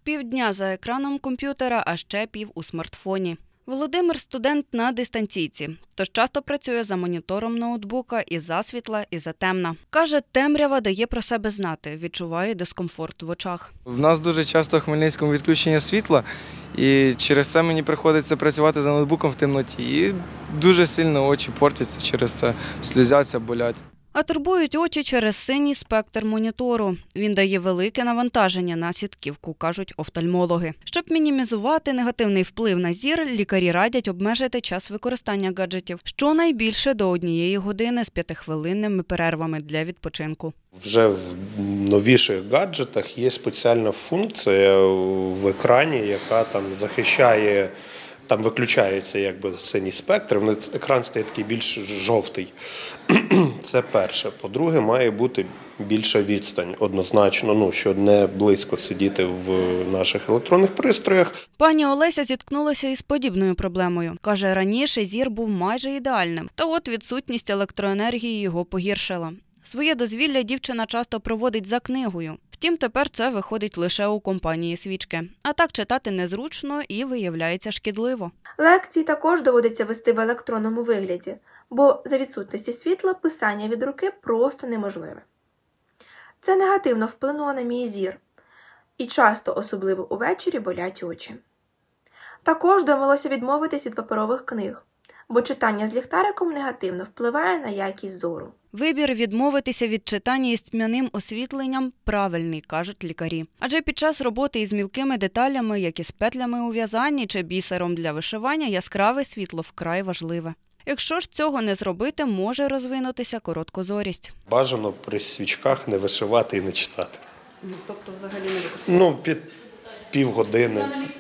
Півдня за екраном комп'ютера, а ще пів у смартфоні. Володимир – студент на дистанційці, тож часто працює за монітором ноутбука і засвітла, і затемна. Каже, темрява дає про себе знати, відчуває дискомфорт в очах. В нас дуже часто в Хмельницькому відключення світла, і через це мені приходиться працювати за ноутбуком в темноті. І дуже сильно очі портяться через це, сльозяться, болять. А турбують очі через синій спектр монітору. Він дає велике навантаження на сітківку, кажуть офтальмологи. Щоб мінімізувати негативний вплив на зір, лікарі радять обмежити час використання гаджетів щонайбільше до 1 години з 5-хвилинними перервами для відпочинку. Вже в новіших гаджетах є спеціальна функція в екрані, яка там захищає, там виключається якби синій спектр, екран стає такий більш жовтий. Це перше. По-друге, має бути більша відстань однозначно, щоб не близько сидіти в наших електронних пристроях. Пані Олеся зіткнулася із подібною проблемою. Каже, раніше зір був майже ідеальним, та от відсутність електроенергії його погіршила. Своє дозвілля дівчина часто проводить за книгою. Втім, тепер це виходить лише у компанії свічки. А так читати незручно і виявляється шкідливо. Лекції також доводиться вести в електронному вигляді, бо за відсутності світла писання від руки просто неможливе. Це негативно вплинуло на мій зір. І часто, особливо увечері, болять очі. Також довелося відмовитись від паперових книг, бо читання з ліхтариком негативно впливає на якість зору. Вибір відмовитися від читання із тьмяним освітленням правильний, кажуть лікарі. Адже під час роботи із мілкими деталями, як із петлями у в'язанні чи бісером для вишивання, яскраве світло вкрай важливе. Якщо ж цього не зробити, може розвинутися короткозорість. Бажано при свічках не вишивати і не читати. Тобто взагалі не використовувати? Під півгодини.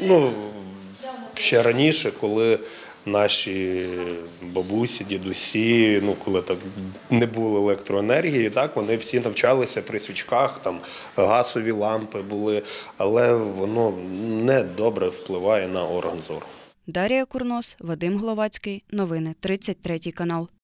Ще раніше, коли наші бабусі, дідусі, коли так не було електроенергії, так, вони всі навчалися при свічках, там газові лампи були, але воно не добре впливає на орган зору. Дар'я Курнос, Вадим Гловацький. Новини 33 канал.